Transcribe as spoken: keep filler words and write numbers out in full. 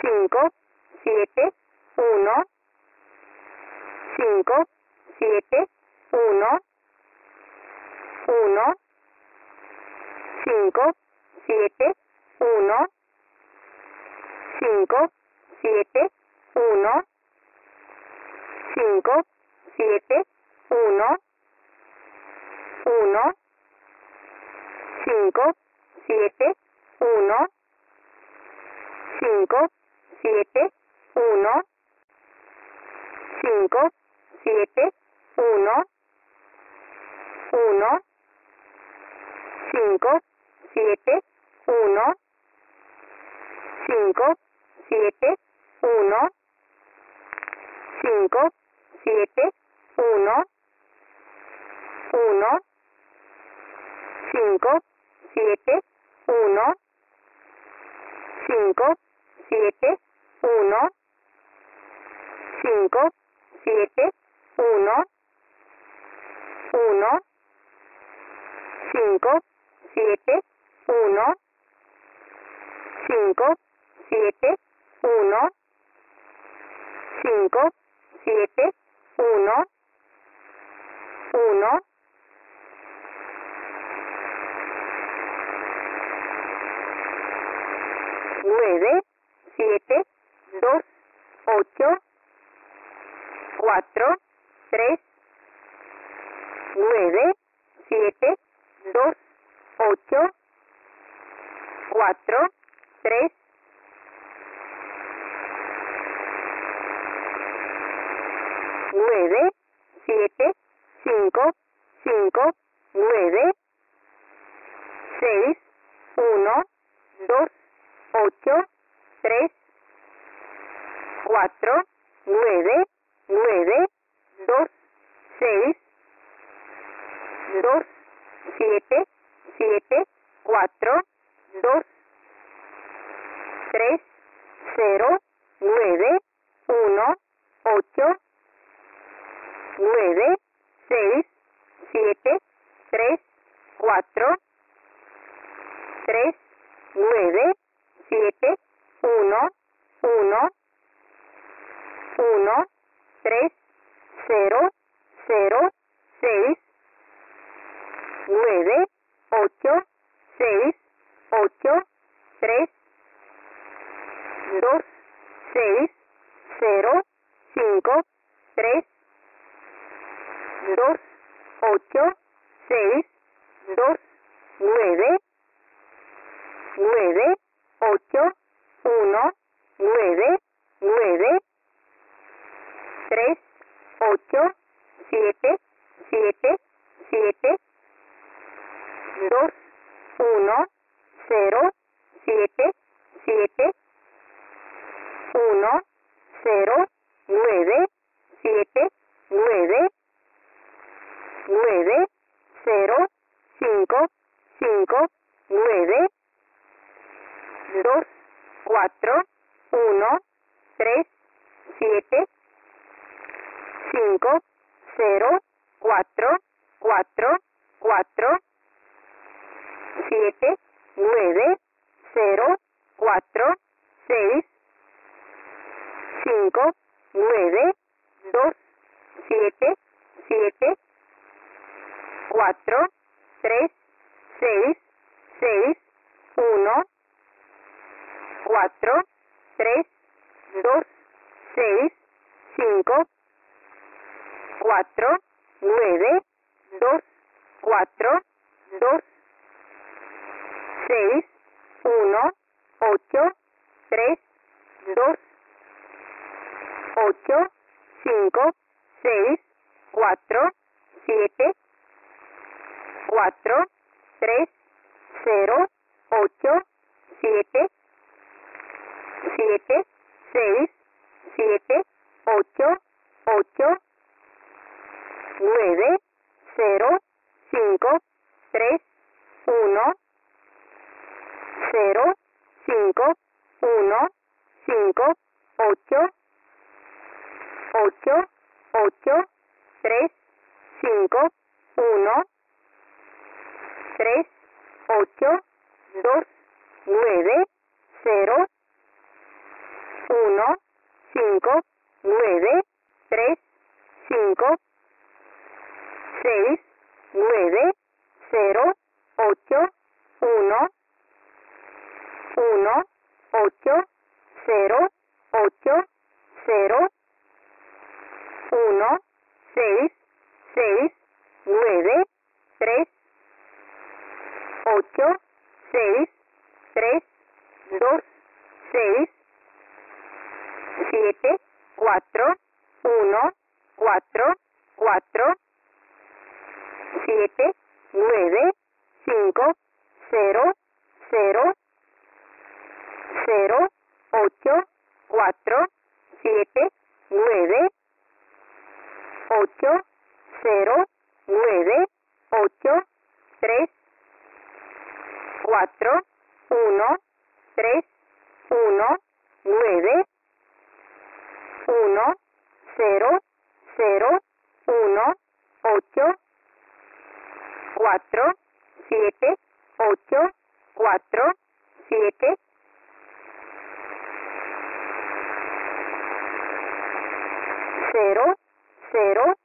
cinco, siete, uno, cinco, siete, uno, uno, cinco, siete, uno, cinco, siete, uno, cinco, siete, uno, uno, cinco, siete, uno, cinco, siete, uno, cinco, siete, uno, uno, cinco, siete, uno, cinco, siete, uno, cinco, siete, uno, uno, cinco, siete, uno, cinco, siete, uno, cinco, siete, uno, uno, cinco, siete, uno, cinco, siete, uno, cinco, siete, uno, uno, nueve, siete, dos, ocho, cuatro, tres, nueve, siete, dos, ocho, cuatro, tres, nueve, siete, cinco, cinco, nueve, seis, uno, dos, ocho, tres, cuatro, nueve, nueve, dos, seis, dos, siete, siete, cuatro, dos, tres, cero, nueve, uno, ocho, nueve, seis, siete, tres, cuatro, tres, nueve, siete, uno, uno, uno, tres, cero, cero, seis, nueve, ocho, seis, ocho, tres, dos, seis, cero, cinco, tres, dos, ocho, seis, dos, nueve, nueve, ocho, uno, nueve, nueve, tres, ocho, siete, siete, siete, dos, uno, cero, siete, siete, uno, cero, nueve, siete, nueve, nueve, cero, cinco, cinco, nueve, dos, cuatro, uno, tres, siete, cinco, cero, cuatro, cuatro, cuatro, siete, nueve, cero, cuatro, seis, cinco, nueve, dos, siete, siete, cuatro, tres, seis, seis, uno, cuatro, tres, dos, seis, cinco, cuatro, nueve, dos, cuatro, dos, seis, uno, ocho, tres, dos, ocho, cinco, seis, cuatro, siete, cuatro, tres, cero, ocho, siete, siete, seis, siete, ocho, ocho, nueve, cero, cinco, tres, uno, cero, cinco, uno, cinco, ocho, ocho, ocho, tres, cinco, uno, tres, ocho, dos, nueve, cero, cinco, nueve, tres, cinco, seis, nueve, cero, ocho, uno, uno, ocho, cero, ocho, cero, uno, seis, seis, nueve, tres, ocho, seis, tres, dos, seis, siete, cuatro, uno, cuatro, cuatro, siete, nueve, cinco, cero, cero, cero, ocho, cuatro, siete, nueve, ocho, cero, nueve, ocho, tres, cuatro, uno, tres, uno, nueve, uno, cero, cero, uno, ocho, cuatro, siete, ocho, cuatro, siete, cero, cero,